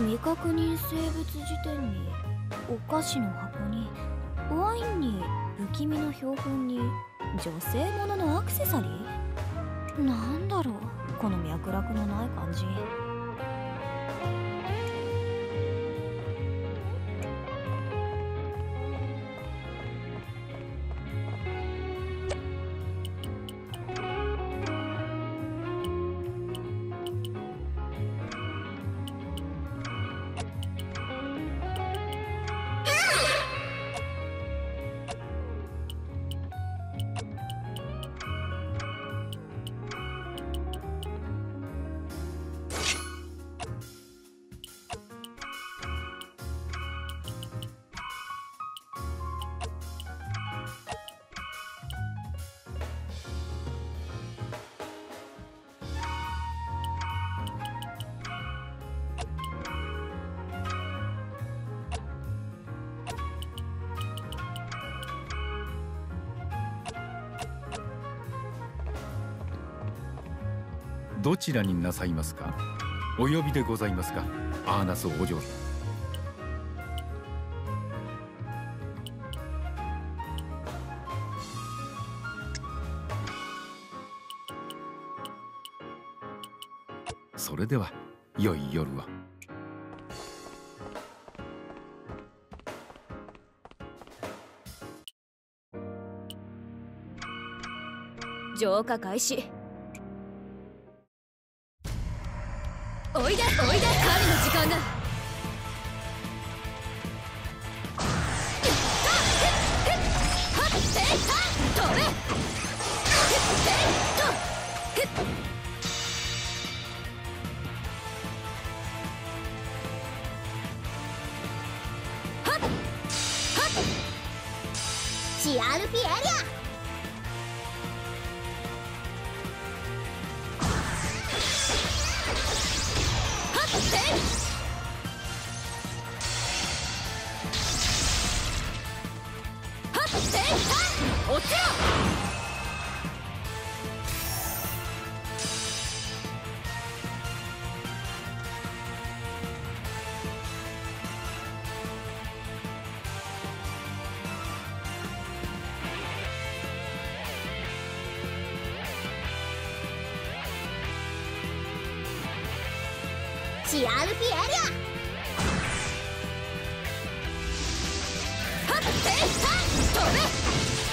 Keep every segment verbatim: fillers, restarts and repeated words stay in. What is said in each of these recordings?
未確認生物辞典にお菓子の箱にワインに不気味の標本に女性もののアクセサリー。なんだろうこの脈絡のない感じ。 どちらになさいますか。お呼びでございますか、アーナスお嬢。それでは良い夜を。 浄化開始。 おいでおいで、狩りの時間だ。飛べ。 シアルピエリア。 落ちろ。 シアルピエリア。 はっ飛べ。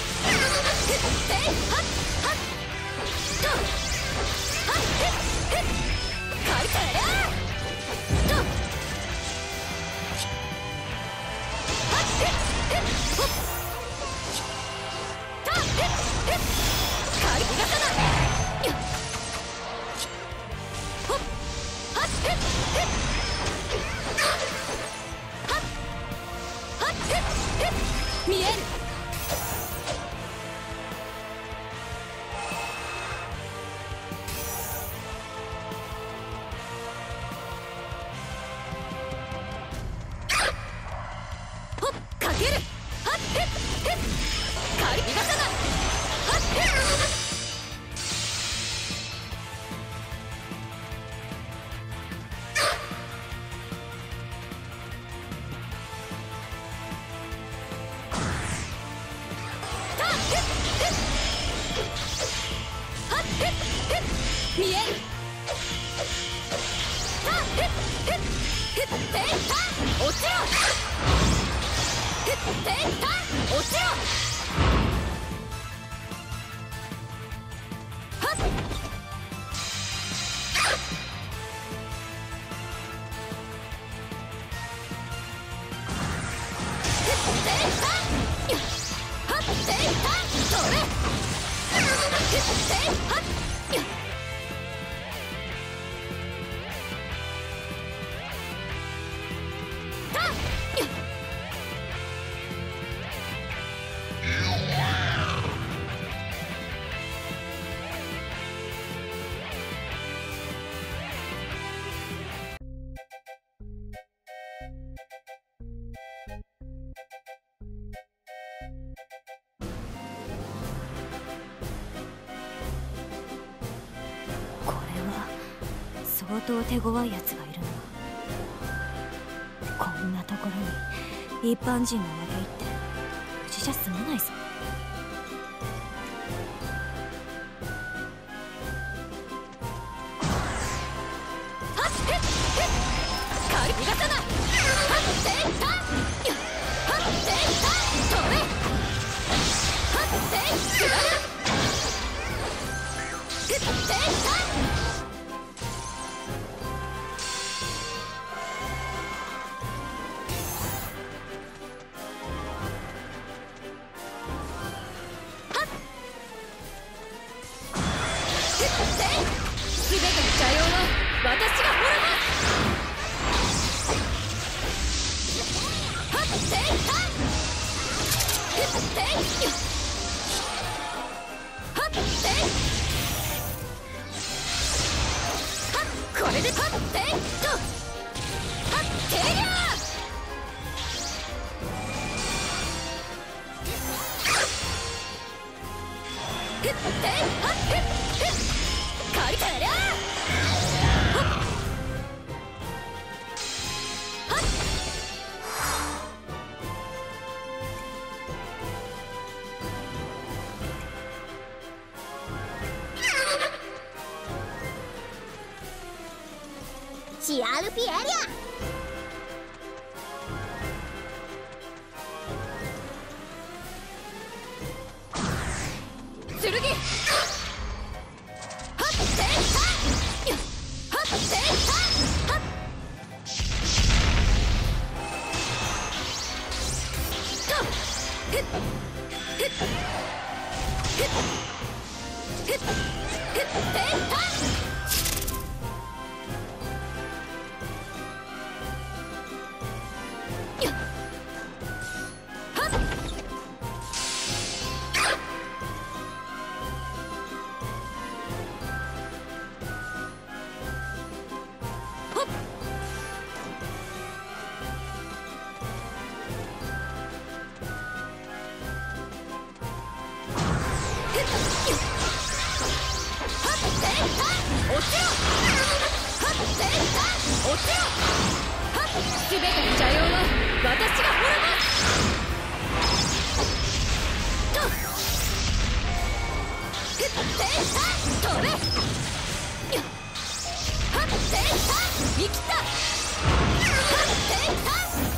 見える。見える。落ちろ。落ちろ。 相当手強いやつがいるな。 んなところに一般人が負け入って無事じゃ済まないぞ。 逃がさない。はっせいた。はっせいた。飛べ。はっせいつらる。ふっていた。はっ。ふって。すべての邪妖は私が滅ぼす。せいた。ふってい。はってい。はっこれではっていっと。はってりゃ。ふってい。はっふっふっ借りたりゃ。 シアルピエリア。 剣。はっせいた。はっせいた。はっと。ふっふっふっふっふっていた。すべての邪妖は私が滅ぼす。とふっていた。飛べ。はっていた。生きた。はっていた。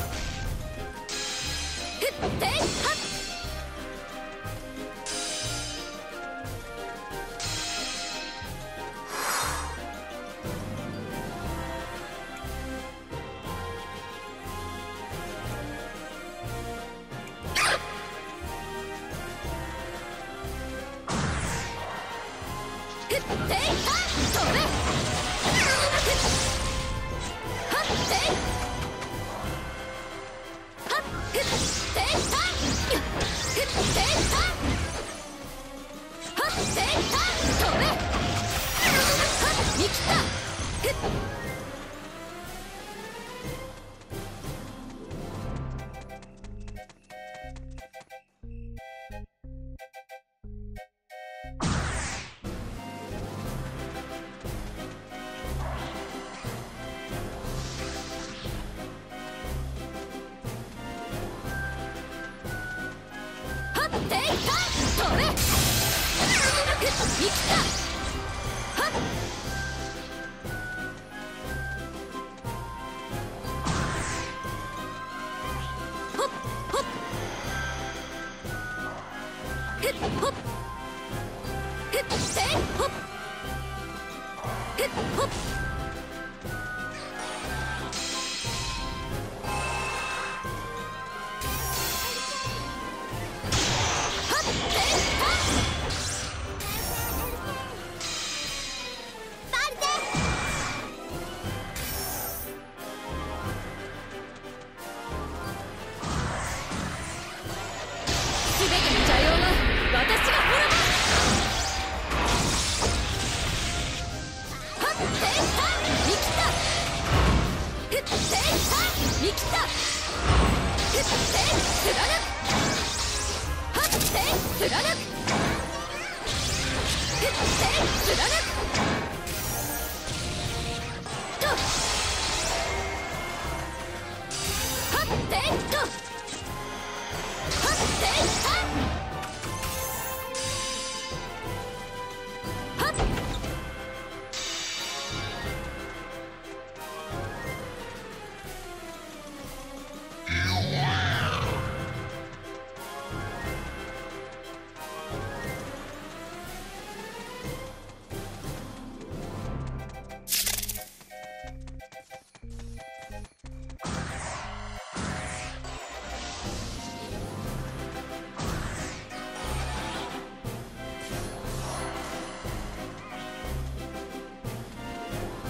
ふっていた。ふっていた。飛べ。はってい。はっふっていた。ふっていた。はっていた。飛べ。はっ生きた。ふっ。はっていた。飛べ。生きた。はっ。ほっほっ。ふっほっ。ふってほっ。ふっほっ。すべての邪妖は私が滅ぼす。はっていた。生きた。ふっていた。生きた。ふって貫く。はって貫く。ふって貫く。と。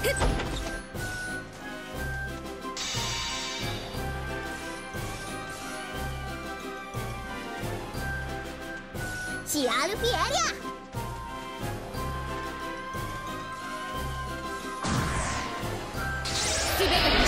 シアルピエリア。 全て